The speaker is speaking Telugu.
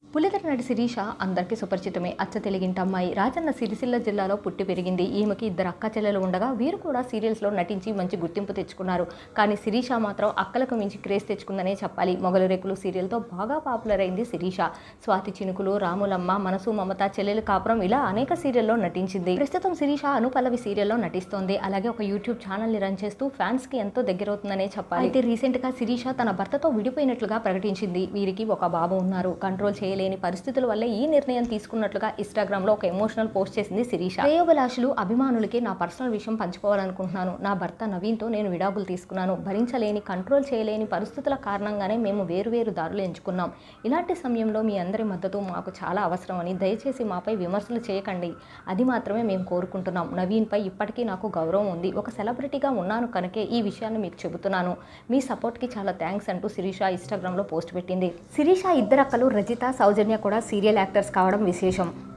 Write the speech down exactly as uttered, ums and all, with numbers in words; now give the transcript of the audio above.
పులిదెర నటి శిరీష అందరికీ సుపరిచితమే. అచ్చ తెలుగింటి అమ్మాయి. రాజన్న సిరిసిల్ల జిల్లాలో పుట్టి పెరిగింది. ఈమెకి ఇద్దరు అక్క చెల్లెలు ఉండగా వీరు కూడా సీరియల్స్లో నటించి మంచి గుర్తింపు తెచ్చుకున్నారు. కానీ శిరీష మాత్రం అక్కలకు మించి క్రేజ్ తెచ్చుకుందనే చెప్పాలి. మొగలు రేకులు సీరియల్తో బాగా పాపులర్ అయింది శిరీష. స్వాతి చినుకులు, రాములమ్మ, మనసు మమత, చెల్లెలు కాపురం ఇలా అనేక సీరియల్లో నటించింది. ప్రస్తుతం శిరీష అనుపల్లవి సీరియల్లో నటిస్తోంది. అలాగే ఒక యూట్యూబ్ ఛానల్ని రన్ చేస్తూ ఫ్యాన్స్కి ఎంతో దగ్గరవుతుందనే చెప్పాలి. అయితే రీసెంట్గా శిరీష తన భర్తతో విడిపోయినట్లుగా ప్రకటించింది. వీరికి ఒక బాబు ఉన్నారు. కంట్రోల్ చేయ లేని పరిస్థితుల వల్ల ఈ నిర్ణయం తీసుకున్నట్లుగా ఇన్స్టాగ్రామ్ లో ఒక ఎమోషనల్ పోస్ట్ చేసింది శిరీష. శ్రేయోభిలాషులు అభిమానులకి నా పర్సనల్ విషయం పంచుకోవాలనుకుంటున్నాను. నా భర్త నవీన్తో నేను విడాకులు తీసుకున్నాను. భరించలేని, కంట్రోల్ చేయలేని పరిస్థితుల కారణంగానే మేము వేరువేరు దారులు ఎంచుకున్నాం. ఇలాంటి సమయంలో మీ అందరి మద్దతు మాకు చాలా అవసరమని, దయచేసి మాపై విమర్శలు చేయకండి. అది మాత్రమే మేము కోరుకుంటున్నాం. నవీన్పై ఇప్పటికీ నాకు గౌరవం ఉంది. ఒక సెలబ్రిటీగా ఉన్నాను కనుకే ఈ విషయాన్ని మీకు చెబుతున్నాను. మీ సపోర్ట్కి చాలా థ్యాంక్స్ అంటూ శిరీష ఇన్స్టాగ్రామ్లో పోస్ట్ పెట్టింది. శిరీష ఇద్దరక్కలు రజిత, సౌజన్య కూడా సీరియల్ యాక్టర్స్ కావడం విశేషం.